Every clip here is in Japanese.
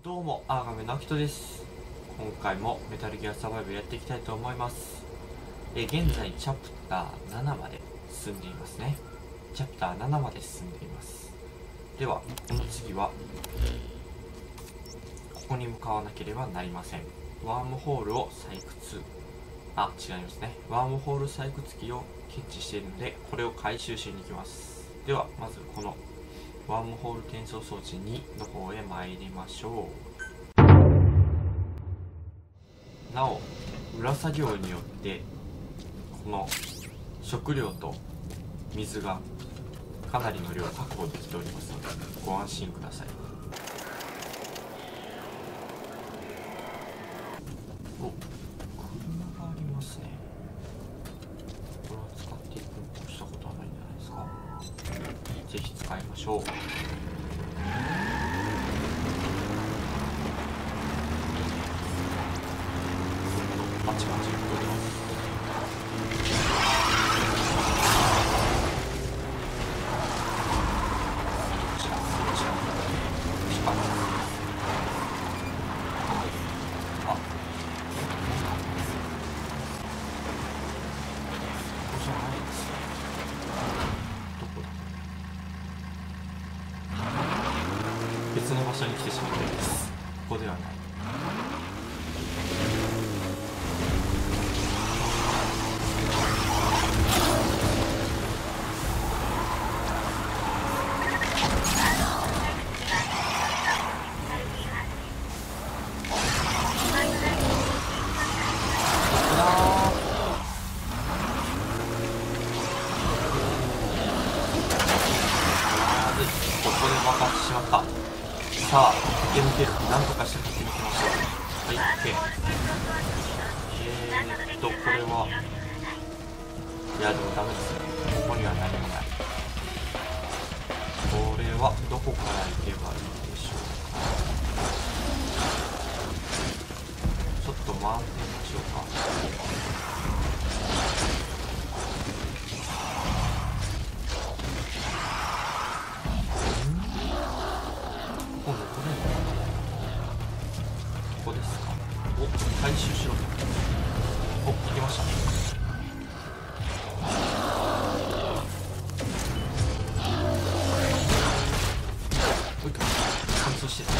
どうも、アーガメのアキトです。今回もメタルギアサバイブやっていきたいと思います。現在チャプター7まで進んでいますね。チャプター7まで進んでいます。では、この次はここに向かわなければなりません。ワームホールを採掘、違いますね。ワームホール採掘機を検知しているので、これを回収しに行きます。では、まずこのワームホール転送装置2の方へ参りましょう。なお、裏作業によってこの食料と水がかなりの量確保できておりますのでご安心ください。お、車がありますね。これを使っていくに越したことはないんじゃないですか。ぜひ使いましょう。バチバチ言っております。別の場所に来てしまったようです。ここではない。ここで爆発してしまった。さあ、駆け抜ける。なんとかして駆け抜けましょう。はい、OK。これは、いや、でもダメですね。ここには何もない。これは、どこから行けばいいでしょうか。ちょっと回ってみましょうか。ここですか。お、回収しろ。お、行きましたね。おい、乾燥してた。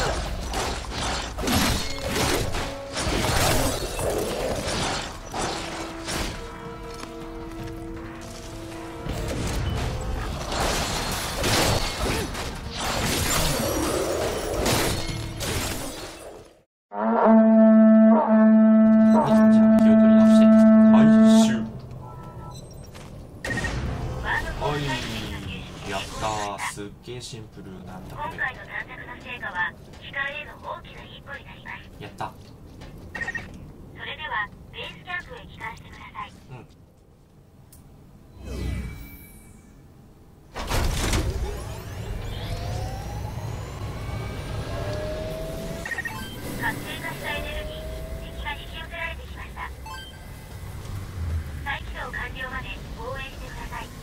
すっげえシンプルなんだこれ。 今回の探索の成果は機械への大きな一歩になります。 やった。 それではベースキャンプへ帰還してください。活性化したエネルギーに敵が引き寄せられてきました。再起動完了まで防衛してください。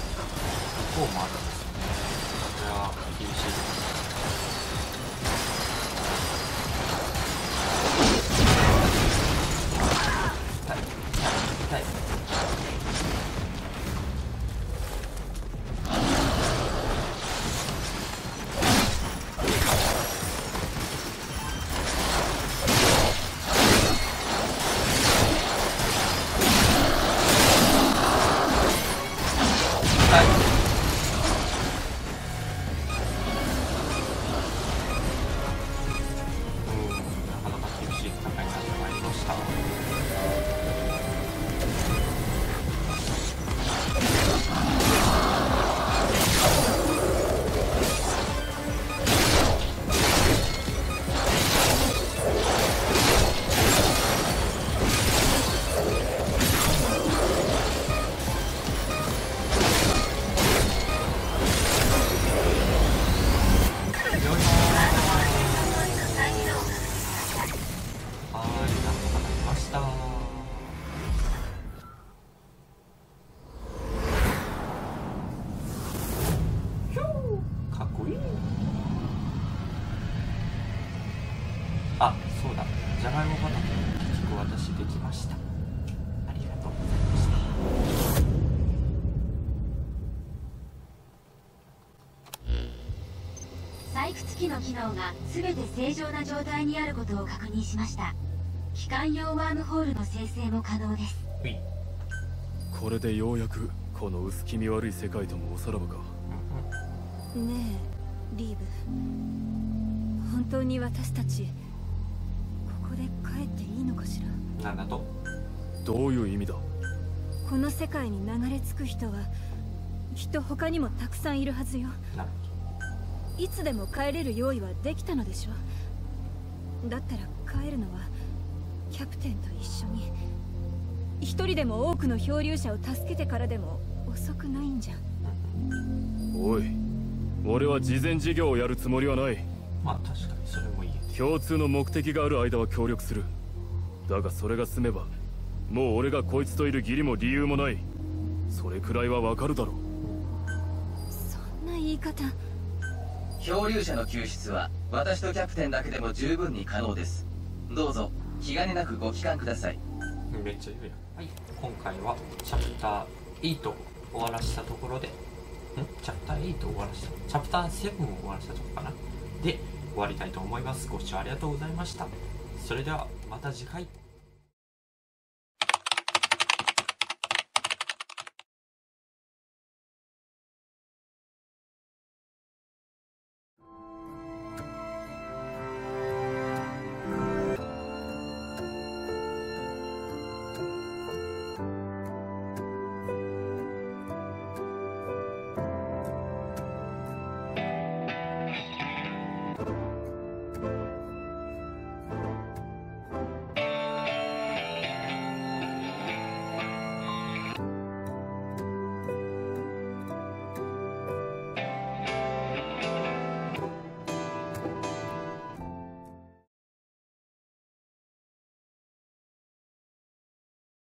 こうもあるんですよね。これは厳しいです。 じゃがいも畑の結局私できました。ありがとうございました。 採掘機の機能が全て正常な状態にあることを確認しました。機関用ワームホールの生成も可能です。 これでようやくこの薄気味悪い世界ともおさらばか。 ねえリーブ、本当に私たちここで帰っていいのかしら。 なんだと？ どういう意味だ？ この世界に流れ着く人はきっと他にもたくさんいるはずよ。 なるほど。 いつでも帰れる用意はできたのでしょ。だったら帰るのはキャプテンと一緒に、一人でも多くの漂流者を助けてからでも遅くないんじゃ。 おい、俺は慈善事業をやるつもりはない。 まあ確かにそれも言えて、 共通の目的がある間は協力する。だがそれが済めばもう俺がこいつといる義理も理由もない。それくらいはわかるだろう。 そんな言い方。 漂流者の救出は私とキャプテンだけでも十分に可能です。どうぞ気兼ねなくご帰還ください。 めっちゃ言うやん。はい、今回はチャプター8終わらしたところで、チャプター8終わらした、チャプター7を終わらしたところかなで終わりたいと思います。ご視聴ありがとうございました。それではまた次回。